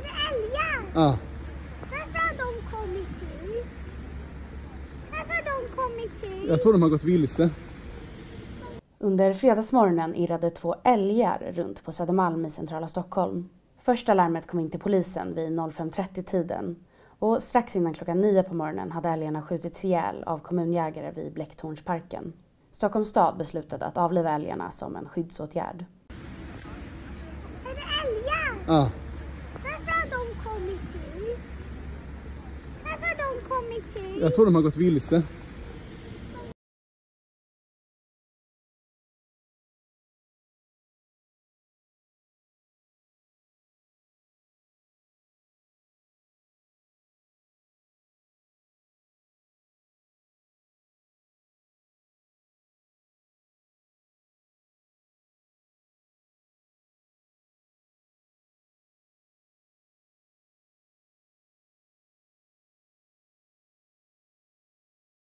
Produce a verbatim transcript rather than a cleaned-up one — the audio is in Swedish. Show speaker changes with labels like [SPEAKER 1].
[SPEAKER 1] det älgar?
[SPEAKER 2] Ja.
[SPEAKER 1] Varför har de kommit hit? Varför har de kommit hit?
[SPEAKER 2] Jag tror de har gått vilse.
[SPEAKER 3] Under fredagsmorgonen irrade två älgar runt på Södermalm i centrala Stockholm. Första larmet kom in till polisen vid fem trettio-tiden och strax innan klockan nio på morgonen hade älgarna skjutits ihjäl av kommunjägare vid Blecktornsparken. Stockholms stad beslutade att avliva älgarna som en skyddsåtgärd.
[SPEAKER 1] Är det älgar?
[SPEAKER 2] Ja.
[SPEAKER 1] Varför har de kommit hit? Varför har de kommit hit?
[SPEAKER 2] Jag tror de har gått vilse.